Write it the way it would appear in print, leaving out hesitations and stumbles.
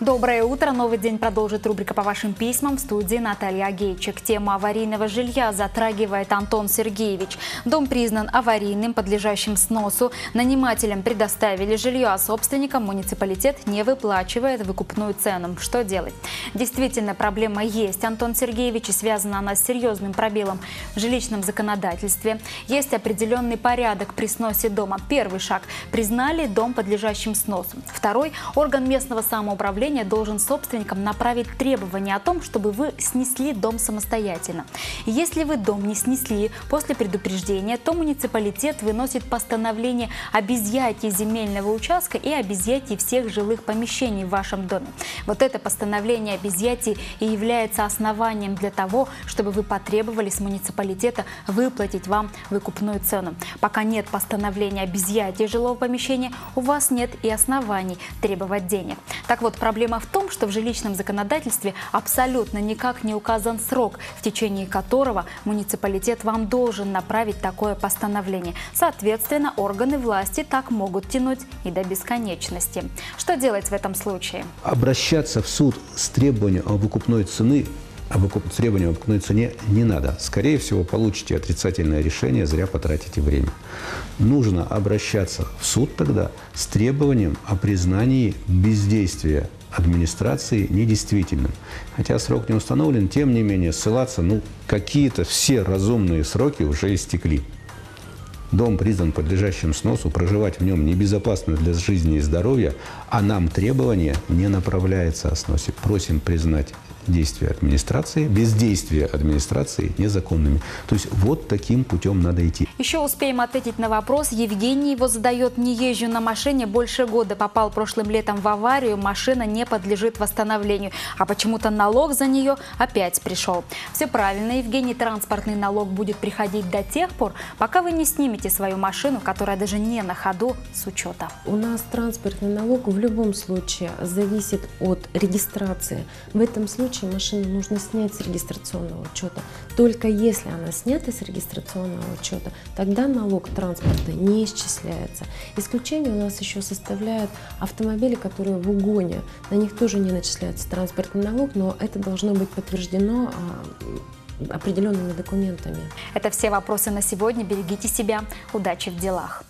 Доброе утро. Новый день продолжит рубрика «По вашим письмам». В студии Наталья Агейчик. Тема аварийного жилья затрагивает Антон Сергеевич. Дом признан аварийным, подлежащим сносу. Нанимателям предоставили жилье, а собственникам муниципалитет не выплачивает выкупную цену. Что делать? Действительно, проблема есть, Антон Сергеевич, и связана она с серьезным пробелом в жилищном законодательстве. Есть определенный порядок при сносе дома. Первый шаг – признали дом подлежащим сносу. Второй – орган местного самоуправления должен собственникам направить требования о том, чтобы вы снесли дом самостоятельно. Если вы дом не снесли после предупреждения, то муниципалитет выносит постановление об изъятии земельного участка и об изъятии всех жилых помещений в вашем доме. Вот это постановление об изъятии и является основанием для того, чтобы вы потребовали с муниципалитета выплатить вам выкупную цену. Пока нет постановления об изъятии жилого помещения, у вас нет и оснований требовать денег. Так вот, проблема в том, что в жилищном законодательстве абсолютно никак не указан срок, в течение которого муниципалитет вам должен направить такое постановление. Соответственно, органы власти так могут тянуть и до бесконечности. Что делать в этом случае? Обращаться в суд с требованием о выкупной цены, требованием о выкупной цене не надо. Скорее всего, получите отрицательное решение, зря потратите время. Нужно обращаться в суд тогда с требованием о признании бездействия администрации недействительным. Хотя срок не установлен, тем не менее ссылаться, какие-то все разумные сроки уже истекли. Дом признан подлежащим сносу, проживать в нем небезопасно для жизни и здоровья, а нам требование не направляется о сносе. Просим признать действия администрации, бездействие администрации незаконными. То есть вот таким путем надо идти. Еще успеем ответить на вопрос. Евгений его задает: не езжу на машине больше года, попал прошлым летом в аварию, машина не подлежит восстановлению, а почему-то налог за нее опять пришел. Все правильно, Евгений, транспортный налог будет приходить до тех пор, пока вы не снимете свою машину, которая даже не на ходу, с учета. У нас транспортный налог в любом случае зависит от регистрации. В этом случае машину нужно снять с регистрационного учета. Только если она снята с регистрационного учета, тогда налог транспорта не исчисляется. Исключение у нас еще составляют автомобили, которые в угоне. На них тоже не начисляется транспортный налог, но это должно быть подтверждено определенными документами. Это все вопросы на сегодня. Берегите себя. Удачи в делах.